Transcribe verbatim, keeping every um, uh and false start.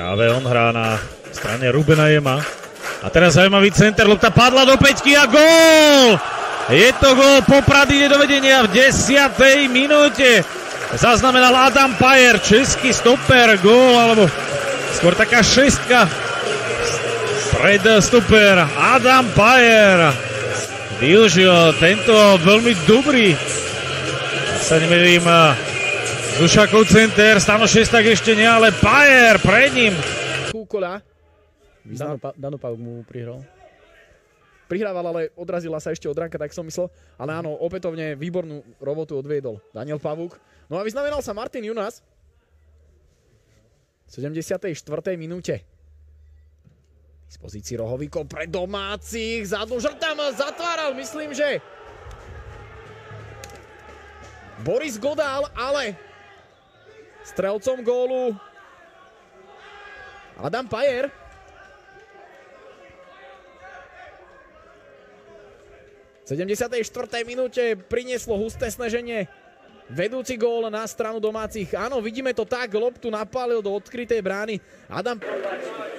Práve on hrá na strane Rubena Jema. A teraz zaujímavý center, lopta padla do päťky a gól! Je to gól, Poprad ide do vedenia v desiatej minúte. Zaznamenal Adam Pajer, český stoper, gól, alebo skôr taká šestka. Pred stoper Adam Pajer využil tento veľmi dobrý, ja sa nemýlim, Dušakov center, Stano Šestak ešte nie, ale Pajer pred ním. Kúkoľa. Dano, pa, Dano Pavuk mu prihral. Prihrával, ale odrazila sa ešte od ranka, tak som myslel. Ale áno, opätovne výbornú robotu odviedol Daniel Pavuk. No a vyznamenal sa Martin Junas. V sedemdesiatej štvrtej minúte. Z pozícii rohovíkov pre domácich. Zadnú žrtam zatváral, myslím, že Boris Godál, ale strelcom gólu Adam Pajer. V sedemdesiatej štvrtej minúte prinieslo husté sneženie vedúci gól na stranu domácich. Áno, vidíme to tak, loptu napálil do odkrytej brány Adam